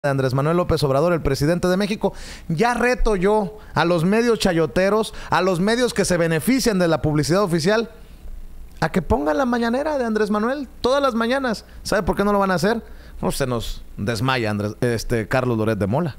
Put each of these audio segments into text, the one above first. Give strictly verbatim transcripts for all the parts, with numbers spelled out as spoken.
de Andrés Manuel López Obrador, el presidente de México. Ya reto yo a los medios chayoteros, a los medios que se benefician de la publicidad oficial, a que pongan la mañanera de Andrés Manuel todas las mañanas. ¿Sabe por qué no lo van a hacer? No, se nos desmaya Andrés, este, Carlos Loret de Mola.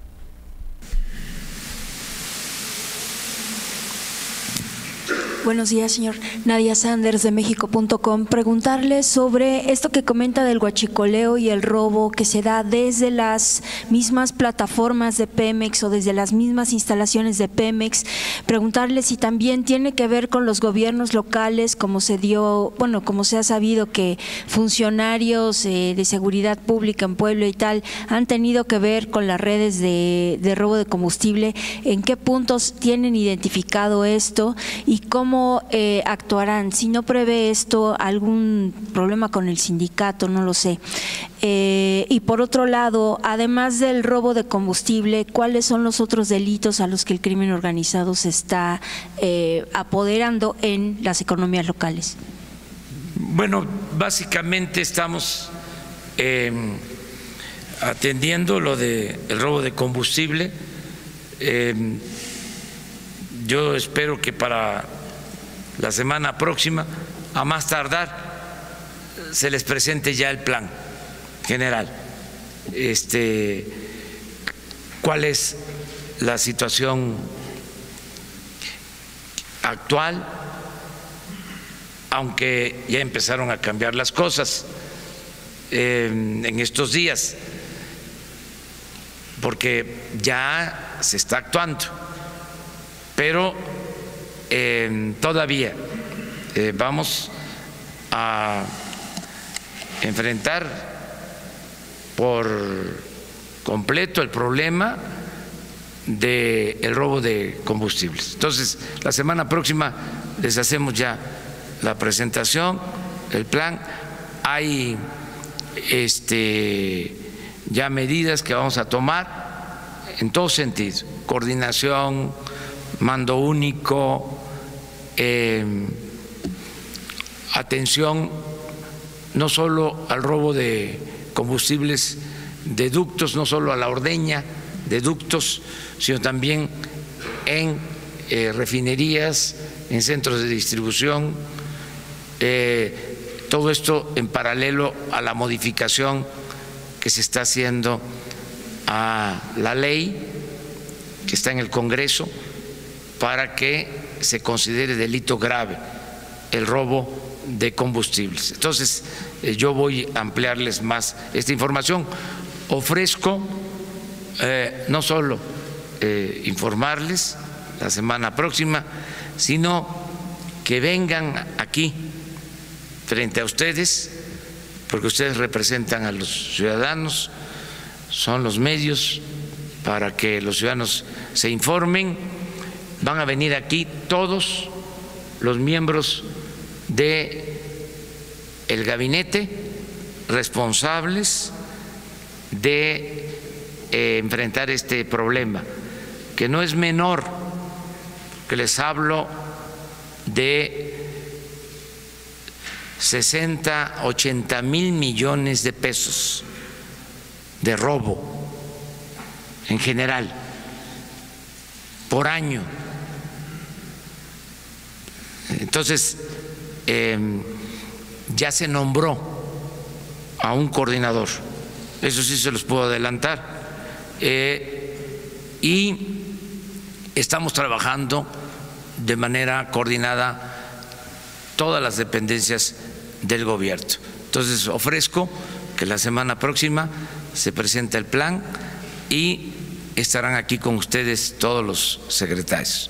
Buenos días, señor. Nadia Sanders de México punto com. Preguntarle sobre esto que comenta del huachicoleo y el robo que se da desde las mismas plataformas de Pemex o desde las mismas instalaciones de Pemex. Preguntarle si también tiene que ver con los gobiernos locales, como se dio, bueno, como se ha sabido que funcionarios eh, de seguridad pública en Puebla y tal han tenido que ver con las redes de, de robo de combustible. ¿En qué puntos tienen identificado esto y cómo ¿Cómo eh, actuarán? Si no prevé esto algún problema con el sindicato, no lo sé. Eh, y por otro lado, además del robo de combustible, ¿cuáles son los otros delitos a los que el crimen organizado se está eh, apoderando en las economías locales? Bueno, básicamente estamos eh, atendiendo lo del robo de combustible. Eh, yo espero que para la semana próxima, a más tardar, se les presente ya el plan general. Este, ¿cuál es la situación actual? Aunque ya empezaron a cambiar las cosas eh, en estos días, porque ya se está actuando, pero Eh, todavía eh, vamos a enfrentar por completo el problema del robo de combustibles. Entonces, la semana próxima les hacemos ya la presentación, el plan. Hay este, ya medidas que vamos a tomar en todo sentido: coordinación, mando único, eh, atención no solo al robo de combustibles de ductos, no solo a la ordeña de ductos, sino también en eh, refinerías, en centros de distribución, eh, todo esto en paralelo a la modificación que se está haciendo a la ley que está en el Congreso para que se considere delito grave el robo de combustibles. Entonces, eh, yo voy a ampliarles más esta información. Ofrezco eh, no solo eh, informarles la semana próxima, sino que vengan aquí frente a ustedes, porque ustedes representan a los ciudadanos, son los medios para que los ciudadanos se informen. Van a venir aquí todos los miembros de el gabinete responsables de eh, enfrentar este problema, que no es menor, que les hablo de sesenta, ochenta mil millones de pesos de robo en general por año. Entonces, eh, ya se nombró a un coordinador, eso sí se los puedo adelantar, eh, y estamos trabajando de manera coordinada todas las dependencias del gobierno. Entonces, ofrezco que la semana próxima se presente el plan y estarán aquí con ustedes todos los secretarios.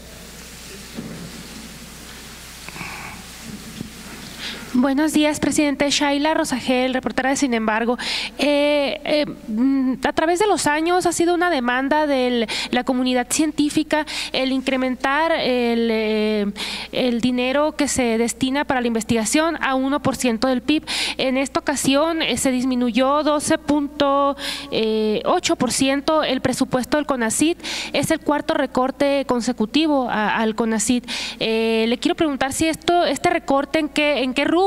Buenos días, presidente. Shaila Rosagel, reportera de Sin Embargo. Eh, eh, a través de los años ha sido una demanda de la comunidad científica el incrementar el, eh, el dinero que se destina para la investigación a uno por ciento del P I B. En esta ocasión eh, se disminuyó doce punto ocho por ciento el presupuesto del CONACYT. Es el cuarto recorte consecutivo a, al CONACYT. Eh, le quiero preguntar si esto, este recorte en qué, en qué rubro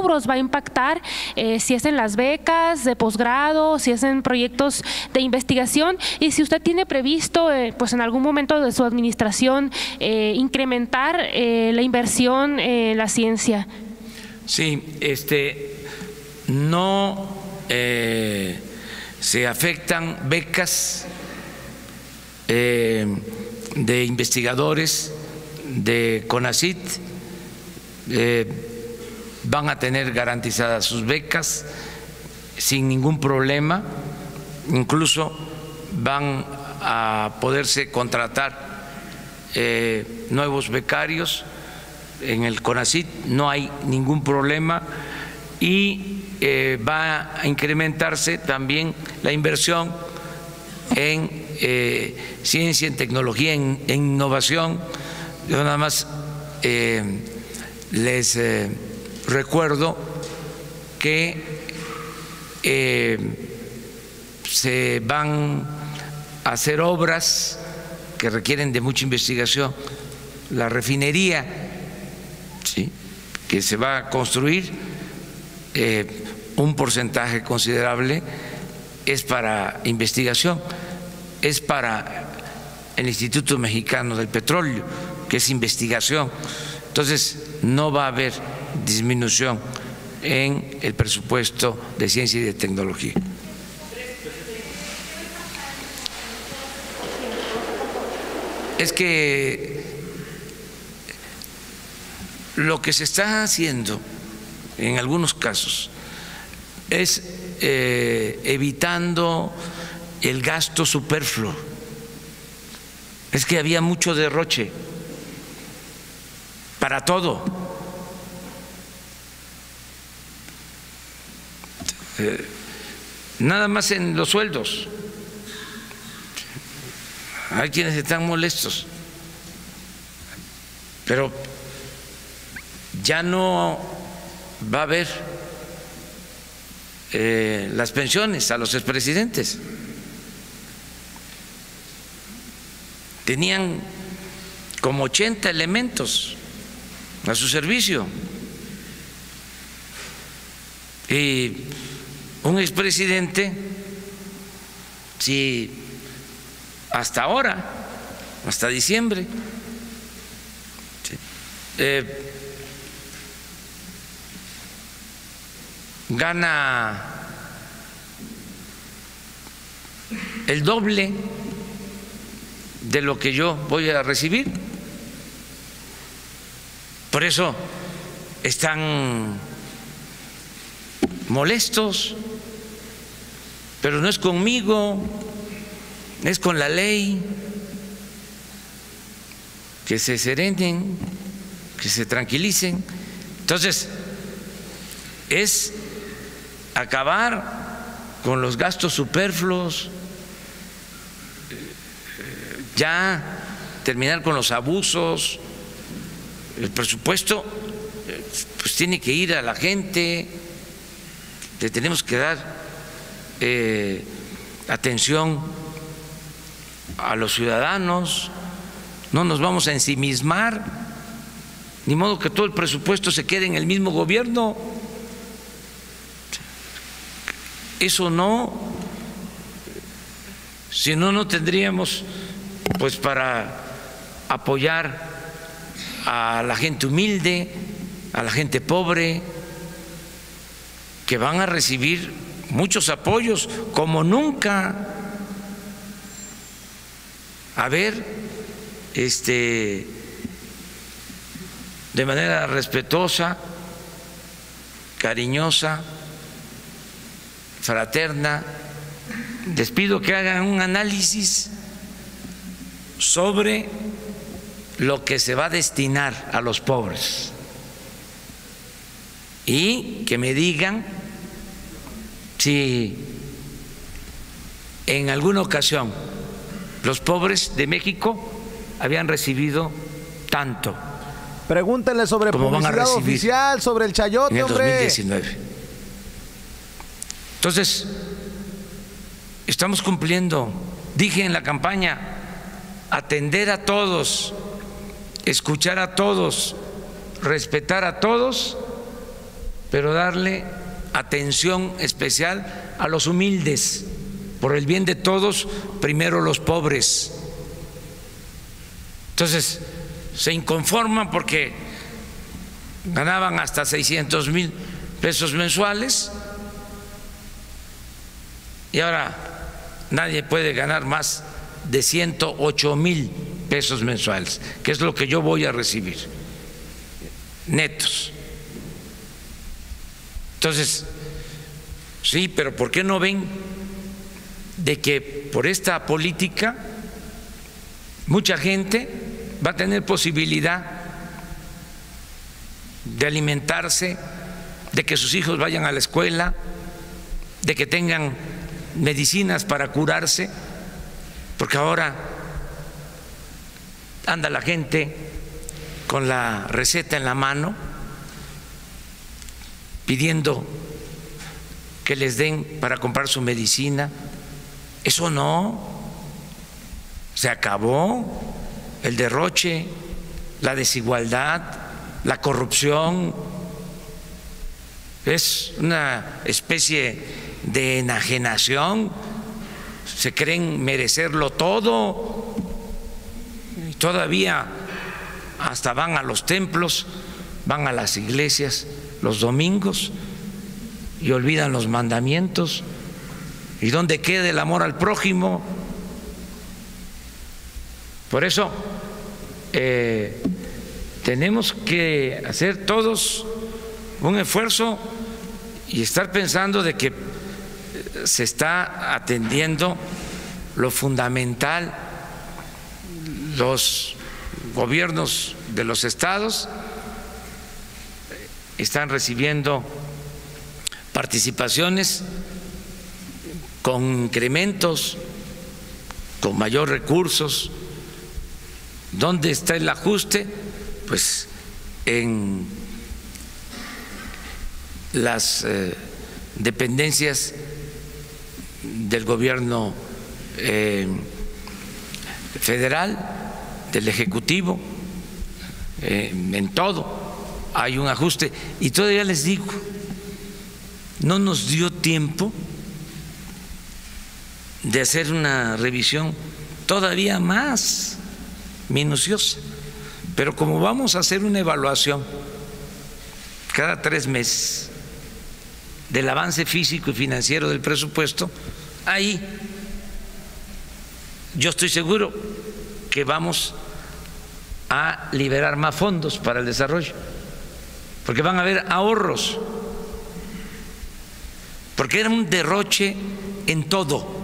rubros va a impactar, eh, si es en las becas de posgrado, si es en proyectos de investigación, y si usted tiene previsto, eh, pues en algún momento de su administración, eh, incrementar eh, la inversión en la ciencia. Sí, este, no eh, se afectan becas eh, de investigadores de CONACYT, eh, van a tener garantizadas sus becas sin ningún problema, incluso van a poderse contratar eh, nuevos becarios en el CONACYT, no hay ningún problema, y eh, va a incrementarse también la inversión en eh, ciencia, en tecnología, en, en innovación. Yo nada más eh, les eh, recuerdo que eh, se van a hacer obras que requieren de mucha investigación. La refinería, ¿sí?, que se va a construir, eh, un porcentaje considerable es para investigación, es para el Instituto Mexicano del Petróleo, que es investigación. Entonces, no va a haber disminución en el presupuesto de ciencia y de tecnología. Es que lo que se está haciendo en algunos casos es eh, evitando el gasto superfluo. Es que había mucho derroche para todo. Eh, nada más en los sueldos. Hay quienes están molestos, pero ya no va a haber eh, las pensiones a los expresidentes. Tenían como ochenta elementos a su servicio, y un expresidente, si hasta ahora, hasta diciembre, sí, eh, gana el doble de lo que yo voy a recibir. Por eso están molestos, pero no es conmigo, es con la ley. Que se serenen, que se tranquilicen. Entonces, es acabar con los gastos superfluos, ya terminar con los abusos. El presupuesto pues tiene que ir a la gente, le tenemos que dar eh, atención a los ciudadanos, no nos vamos a ensimismar, ni modo que todo el presupuesto se quede en el mismo gobierno. Eso no, si no, no tendríamos pues para apoyar a la gente humilde, a la gente pobre, que van a recibir muchos apoyos como nunca. A ver, este, de manera respetuosa, cariñosa, fraterna, les pido que hagan un análisis sobre lo que se va a destinar a los pobres y que me digan si en alguna ocasión los pobres de México habían recibido tanto. Pregúntenle sobre publicidad oficial, sobre el chayote, en el hombre. dos mil diecinueve. Entonces, estamos cumpliendo. Dije en la campaña, atender a todos, escuchar a todos, respetar a todos pero darle atención especial a los humildes, por el bien de todos, primero los pobres. Entonces, se inconforman porque ganaban hasta seiscientos mil pesos mensuales y ahora nadie puede ganar más de ciento ocho mil pesos mensuales, que es lo que yo voy a recibir, netos. Entonces, sí, pero ¿por qué no ven de que por esta política mucha gente va a tener posibilidad de alimentarse, de que sus hijos vayan a la escuela, de que tengan medicinas para curarse? Porque ahora anda la gente con la receta en la mano pidiendo que les den para comprar su medicina. Eso no, se acabó el derroche, la desigualdad, la corrupción. Es una especie de enajenación, se creen merecerlo todo y todavía hasta van a los templos, van a las iglesias los domingos y olvidan los mandamientos. ¿Y dónde queda el amor al prójimo? Por eso eh, tenemos que hacer todos un esfuerzo y estar pensando de que se está atendiendo lo fundamental. Los gobiernos de los estados están recibiendo participaciones con incrementos, con mayor recursos. ¿Dónde está el ajuste? Pues en las eh, dependencias del gobierno eh, federal, del Ejecutivo, eh, en todo hay un ajuste. Y todavía les digo, no nos dio tiempo de hacer una revisión todavía más minuciosa, pero como vamos a hacer una evaluación cada tres meses del avance físico y financiero del presupuesto, ahí yo estoy seguro que vamos a liberar más fondos para el desarrollo, porque van a haber ahorros, porque era un derroche en todo,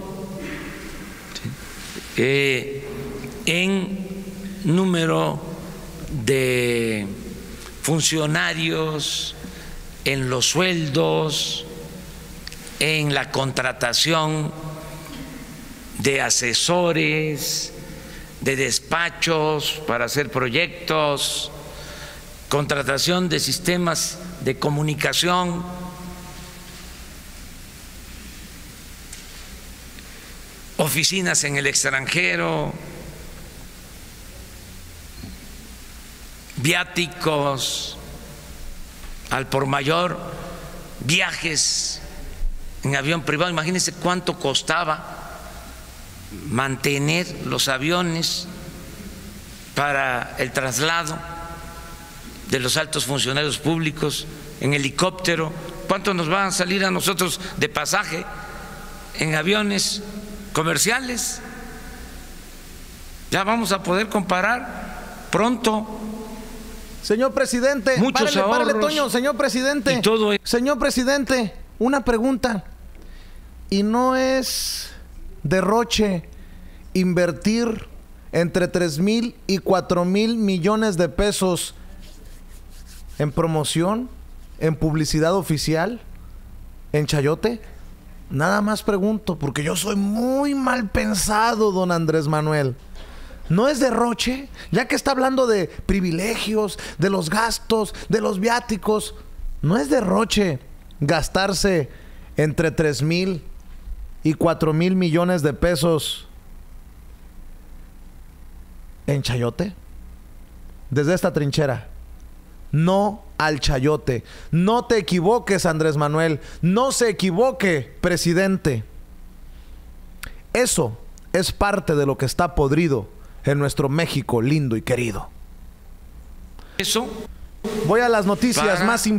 eh, en número de funcionarios, en los sueldos, en la contratación de asesores, de despachos para hacer proyectos, contratación de sistemas de comunicación, oficinas en el extranjero, viáticos al por mayor, viajes en avión privado. Imagínense cuánto costaba mantener los aviones para el traslado de los altos funcionarios públicos en helicóptero. ¿Cuánto nos va a salir a nosotros de pasaje en aviones comerciales? Ya vamos a poder comparar pronto. Señor presidente, muchos párele, ahorros, párele, Toño, señor presidente. Y todo es... Señor presidente, una pregunta. ¿Y no es derroche invertir entre tres mil y cuatro mil millones de pesos en promoción, en publicidad oficial, en Chayote? Nada más pregunto, porque yo soy muy mal pensado, don Andrés Manuel. ¿No es derroche? Ya que está hablando de privilegios, de los gastos, de los viáticos, ¿no es derroche gastarse entre tres mil y cuatro mil millones de pesos en Chayote? Desde esta trinchera, no al chayote. No te equivoques, Andrés Manuel. No se equivoque, presidente. Eso es parte de lo que está podrido en nuestro México lindo y querido. Eso. Voy a las noticias Para... más importantes.